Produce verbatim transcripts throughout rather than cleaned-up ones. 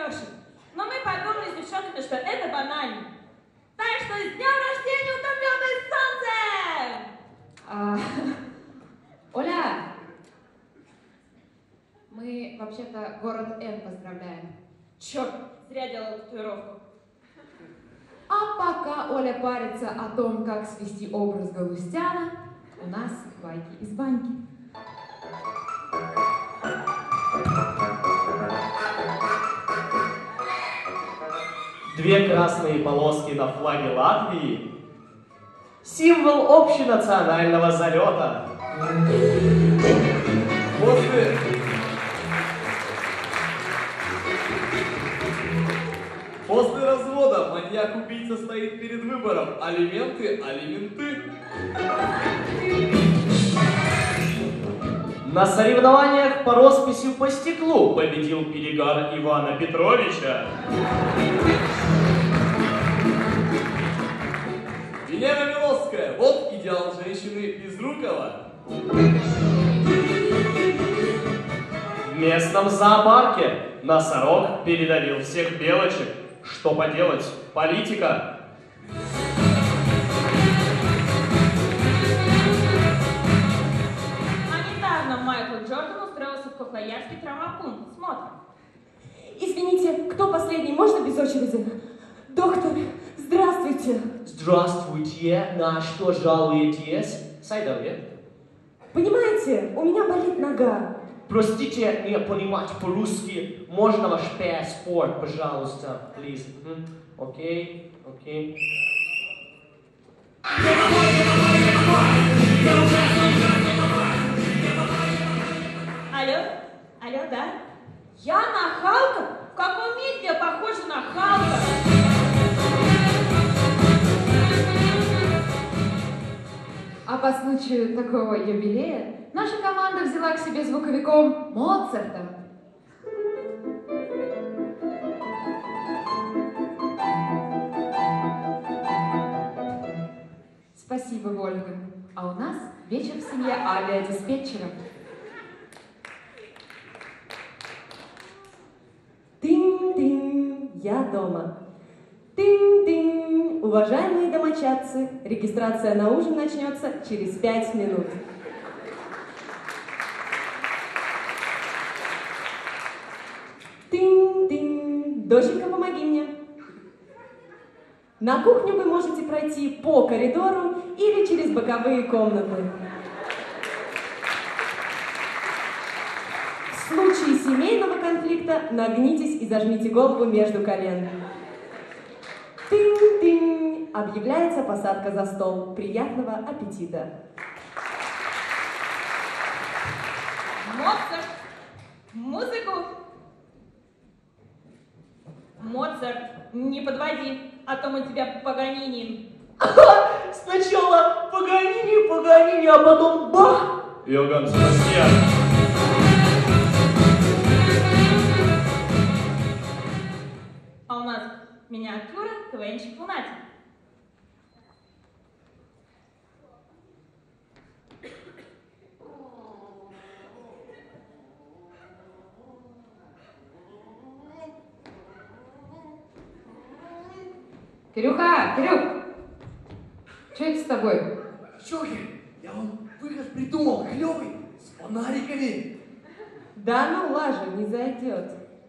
Алешей. Но мы подумали с девчонками, что это банально. Так что с днем рождения, утомленное солнце! А, Оля, мы вообще-то город Н поздравляем. Черт, зря делала татуировку. А пока Оля парится о том, как свести образ Галустяна, у нас байки из баньки. Две красные полоски на флаге Латвии – символ общенационального залета. После... После развода маньяк-убийца стоит перед выбором: алименты, алименты. На соревнованиях по росписи по стеклу победил перегар Ивана Петровича. Елена Милосская, вот идеал женщины Безрукова. В местном зоопарке носорог передавил всех белочек. Что поделать? Политика. А недавно Майкл Джордан устроился в Кохлоярский травмопункт. Смотрим. Извините, кто последний? Можно без очереди? Доктор, здравствуйте. Здравствуйте. На что жалуетесь? Сайдове. Понимаете, у меня болит нога. Простите, не понимать по-русски. Можно ваш паспорт, пожалуйста, please? Окей, окей. Алло? Алло, да? Я на Халка? В каком месте я похожа на Халка? А по случаю такого юбилея наша команда взяла к себе звуковиком Моцарта. Спасибо, Вольга. А у нас вечер в семье авиадиспетчеров. Тынь-тынь, я дома. Тынь-тынь, уважаемые домочадцы, регистрация на ужин начнется через пять минут. Тынь-тынь, доченька, помоги мне. На кухню вы можете пройти по коридору или через боковые комнаты. В случае семейного конфликта нагнитесь и зажмите голову между колен. Тынь-тынь, объявляется посадка за стол. Приятного аппетита. Моцарт, музыку. Моцарт, не подводи, а то мы тебя погониним. Сначала Паганини, Паганини, а потом бах! Йоганн Себастьян. А у нас миниатюра КВНщик Лунатик. Кирюха, Кирюх, что это с тобой? Чохи, я вам выход придумал, клевый, с фонариками. Да ну, лажа, не зайдет.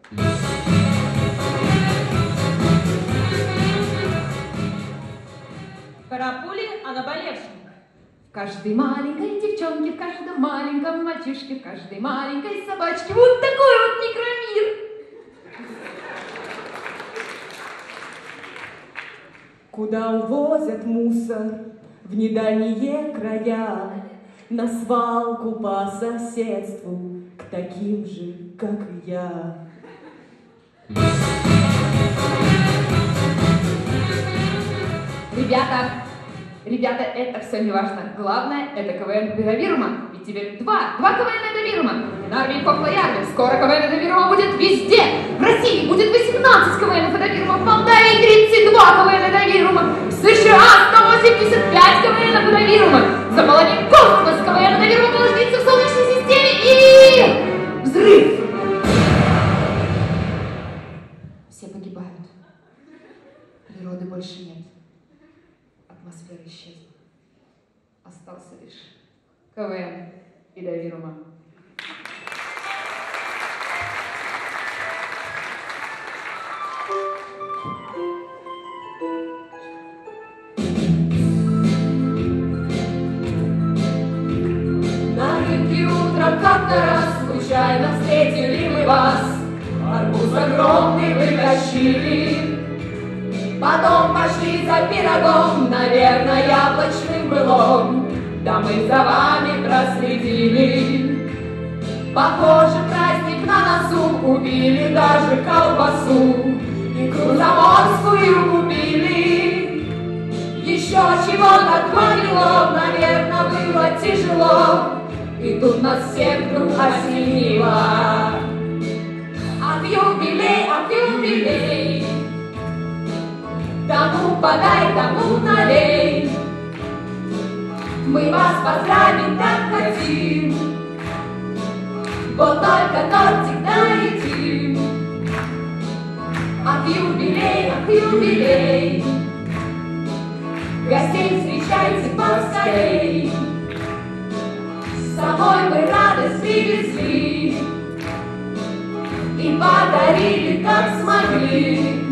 Карапули о наболевшем. В каждой маленькой девчонке, в каждом маленьком мальчишке, в каждой маленькой собачке вот такой вот микромир. Куда увозят мусор в недальние края, на свалку по соседству к таким же, как и я. Ребята, ребята, это все не важно. Главное, это КВН Бедовирума. Ведь теперь два, два КВН Бедовирума. На армии Кохлоярви. Скоро КВН Бедовирума будет везде. В России будет восемнадцать КВН Бедовирума, в Молдавии тридцать два КВН Бедовирума, в США сто восемьдесят пять КВН Бедовирума. Заполоним космос, КВН Бедовирума положится в Солнечной системе и... взрыв! Все погибают. Природы больше нет. Атмосфера исчезла. Остался лишь КВН и Давирума. На рынке утром как-то раз случайно встретили мы вас. Арбуз огромный вытащили, потом пошли за пирогом, наверное, яблочным был он. Да мы за вами проследили. Похоже, праздник на носу, купили даже колбасу, икру заморскую купили. Еще чего-то кормило, наверное, было тяжело, и тут нас всех вдруг осенило. Ах, юбилей, ах, юбилей, тому подай, тому налей. Мы вас поздравить так хотим, вот только тортик дайте. Ах, юбилей, ах, юбилей, гостей встречайте поскорей. С собой мы радость привезли и подарили, как смогли.